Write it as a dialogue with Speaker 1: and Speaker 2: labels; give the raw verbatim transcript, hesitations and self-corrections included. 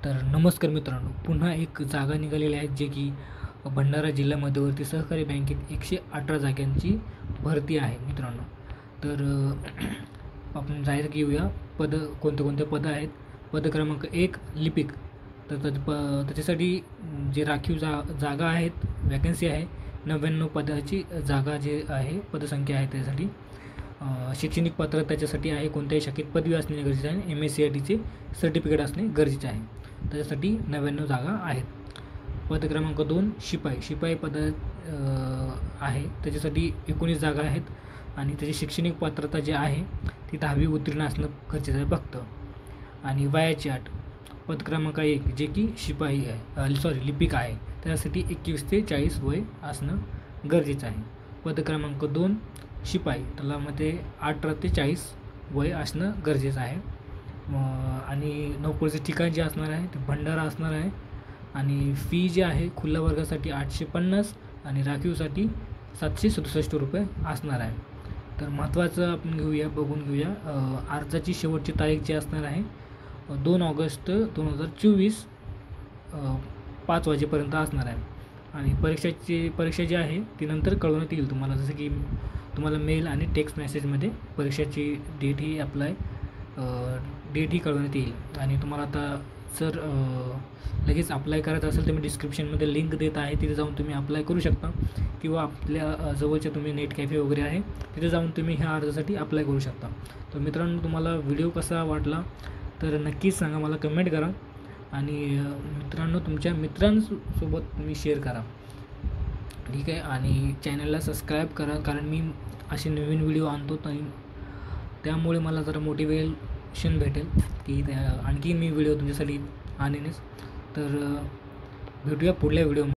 Speaker 1: तर नमस्कार मित्रांनो, पुन्हा एक जागा निघालेली आहे जे की भंडारा जिल्हा मध्यवर्ती सहकारी बँकेत एकशे अठरा जागांची भरती आहे मित्रांनो. तर अ, आपण जाहीर घेऊया पद कोणते कोणते पदं आहेत. पद क्रमांक एक लिपिक. तर त्याच प त्याच्यासाठी जे राखीव जा जागा आहेत, वॅकन्सी आहे नव्याण्णव पदाची जागा जे आहे पदसंख्या आहे त्यासाठी. अ, शैक्षणिक पात्रता त्याच्यासाठी आहे कोणत्याही शाखेत पदवी असणे गरजेचे आहे. एम एस सी आय टीचे सर्टिफिकेट असणे गरजेचे आहे. त्याच्यासाठी नव्याण्णव जागा आहेत. पद क्रमांक दोन शिपाई. शिपाई पद आहे त्याच्यासाठी एकोणीस जागा आहेत आणि त्याची शैक्षणिक पात्रता जी आहे ती दहावी उत्तीर्ण असणं गरजेचं आहे फक्त. आणि वयाची अट. पद क्रमांक एक जे की शिपाई आहे सॉरी लिपिक आहे त्यासाठी एकवीस ते चाळीस वय असणं गरजेचं आहे. पद क्रमांक दोन शिपाई त्यालामध्ये अठरा ते चाळीस वय असणं गरजेचं आहे. आणि नोकरीचं ठिकाण जे असणार आहे ते भंडारा असणार आहे. आणि फी जी आहे खुल्या वर्गासाठी आठशे पन्नास आणि राखीवसाठी सातशे सदुसष्ट रुपये असणार आहे. तर महत्त्वाचं आपण घेऊया बघून घेऊया अर्जाची शेवटची तारीख जी असणार आहे दोन ऑगस्ट दोन हजार चोवीस पाच वाजेपर्यंत असणार आहे. आणि परीक्षाची परीक्षा जी आहे ती नंतर कळवण्यात येईल तुम्हाला, जसं की तुम्हाला मेल आणि टेक्स्ट मेसेजमध्ये परीक्षेची डेट ही अप्लाय डेट ही कळवण्यात येईल. आणि तुम्हाला आता जर लगेच अप्लाय करायचं असेल तर मी डिस्क्रिप्शनमध्ये लिंक देत आहे, तिथे जाऊन तुम्ही अप्लाय करू शकता. किंवा आपल्या जवळच्या तुम्ही नेट कॅफे वगैरे आहे तिथे जाऊन तुम्ही ह्या अर्जासाठी अप्लाय करू शकता. तर मित्रांनो, तुम्हाला व्हिडिओ कसा वाटला तर नक्कीच सांगा, मला कमेंट करा. आणि मित्रांनो, तुमच्या मित्रांसोबत तुम्ही शेअर करा, ठीक आहे. आणि चॅनलला सबस्क्राईब करा, कारण मी असे नवीन व्हिडिओ आणतो आणि त्यामुळे मला जरा मोटिवेशन भेटेल की त्या आणखी मी व्हिडिओ तुमच्यासाठी आणेनच. तर भेटूया पुढल्या व्हिडिओ.